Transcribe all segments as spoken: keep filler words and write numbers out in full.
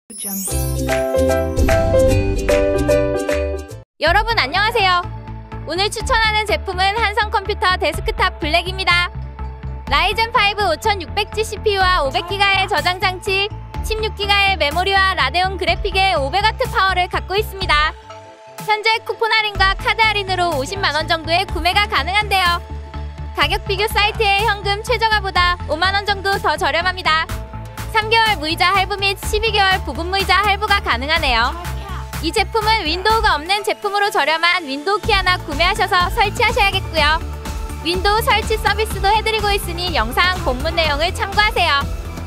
여러분 안녕하세요. 오늘 추천하는 제품은 한성컴퓨터 데스크탑 블랙입니다. 라이젠 파이브 오천육백 지 씨피유와 오백 기가의 저장 장치, 십육 기가의 메모리와 라데온 그래픽의 오백 와트 파워를 갖고 있습니다. 현재 쿠폰 할인과 카드 할인으로 오십만 원 정도의 구매가 가능한데요. 가격 비교 사이트의 현금 최저가보다 오만 원 정도 더 저렴합니다. 삼 개월 무이자 할부 및 십이 개월 부분 무이자 할부가 가능하네요. 이 제품은 윈도우가 없는 제품으로 저렴한 윈도우 키 하나 구매하셔서 설치하셔야겠고요. 윈도우 설치 서비스도 해드리고 있으니 영상 본문 내용을 참고하세요.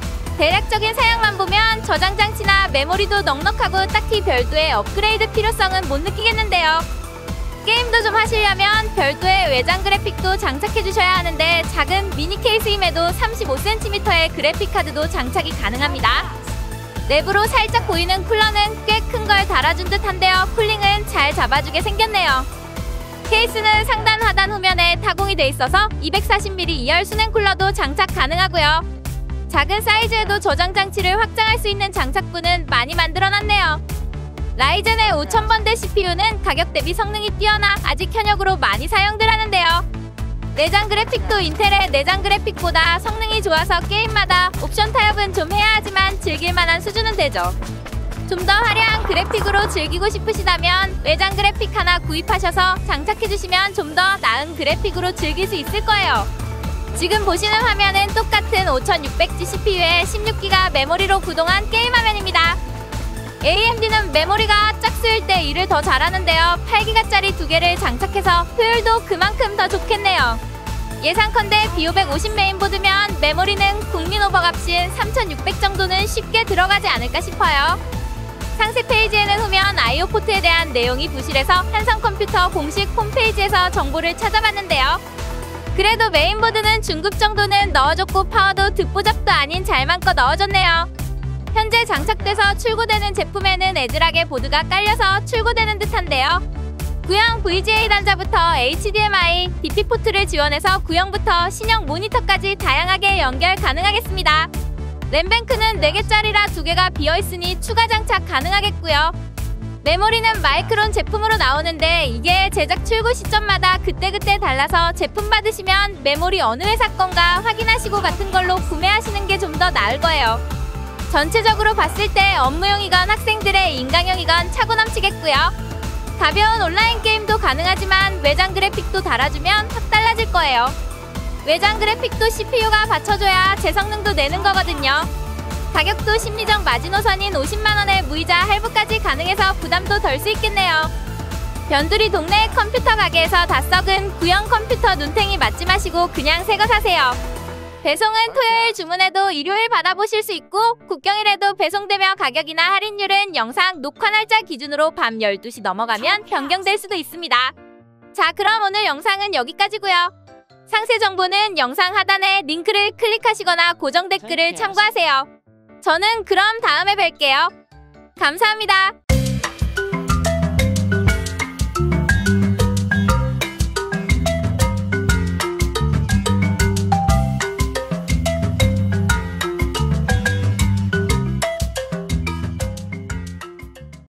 대략적인 사양만 보면 저장 장치나 메모리도 넉넉하고 딱히 별도의 업그레이드 필요성은 못 느끼겠는데요. 게임도 좀 하시려면 별도의 외장 그래픽도 장착해 주셔야 하는데 작은 미니 케이스임에도 삼십오 센티미터의 그래픽 카드도 장착이 가능합니다. 내부로 살짝 보이는 쿨러는 꽤 큰 걸 달아준 듯한데요. 쿨링은 잘 잡아주게 생겼네요. 케이스는 상단 하단 후면에 타공이 돼 있어서 이백사십 밀리미터 이열 수냉 쿨러도 장착 가능하고요. 작은 사이즈에도 저장 장치를 확장할 수 있는 장착부는 많이 만들어놨네요. 라이젠의 오천 번대 씨피유는 가격 대비 성능이 뛰어나 아직 현역으로 많이 사용들 하는데요. 내장 그래픽도 인텔의 내장 그래픽보다 성능이 좋아서 게임마다 옵션 타협은 좀 해야 하지만 즐길만한 수준은 되죠. 좀 더 화려한 그래픽으로 즐기고 싶으시다면 외장 그래픽 하나 구입하셔서 장착해주시면 좀 더 나은 그래픽으로 즐길 수 있을 거예요. 지금 보시는 화면은 똑같은 오천육백 지 씨피유에 십육 기가 메모리로 구동한 게임 화면입니다. 에이엠디는 메모리가 짝수일 때 일을 더 잘하는데요. 팔 기가짜리 두 개를 장착해서 효율도 그만큼 더 좋겠네요. 예상컨대 비 오백오십 메인보드면 메모리는 국민 오버 값인 삼천육백 정도는 쉽게 들어가지 않을까 싶어요. 상세 페이지에는 후면 아이오 포트에 대한 내용이 부실해서 한성컴퓨터 공식 홈페이지에서 정보를 찾아봤는데요. 그래도 메인보드는 중급 정도는 넣어줬고 파워도 듣보잡도 아닌 잘만껏 넣어줬네요. 현재 장착돼서 출고되는 제품에는 애즐하게 보드가 깔려서 출고되는 듯한데요. 구형 브이지에이 단자부터 에이치디엠아이, 디피 포트를 지원해서 구형부터 신형 모니터까지 다양하게 연결 가능하겠습니다. 램뱅크는 네 개짜리라 두 개가 비어있으니 추가 장착 가능하겠고요. 메모리는 마이크론 제품으로 나오는데 이게 제작 출고 시점마다 그때그때 달라서 제품 받으시면 메모리 어느 회사 건가 확인하시고 같은 걸로 구매하시는 게 좀 더 나을 거예요. 전체적으로 봤을 때 업무용이건 학생들의 인강용이건 차고 넘치겠고요. 가벼운 온라인 게임도 가능하지만 외장 그래픽도 달아주면 확 달라질 거예요. 외장 그래픽도 씨피유가 받쳐줘야 제 성능도 내는 거거든요. 가격도 심리적 마지노선인 오십만 원에 무이자 할부까지 가능해서 부담도 덜 수 있겠네요. 변두리 동네 컴퓨터 가게에서 다 썩은 구형 컴퓨터 눈탱이 맞지 마시고 그냥 새거 사세요. 배송은 토요일 주문해도 일요일 받아보실 수 있고 국경일에도 배송되며 가격이나 할인율은 영상 녹화 날짜 기준으로 밤 열두 시 넘어가면 변경될 수도 있습니다. 자, 그럼 오늘 영상은 여기까지고요. 상세 정보는 영상 하단에 링크를 클릭하시거나 고정 댓글을 참고하세요. 저는 그럼 다음에 뵐게요. 감사합니다.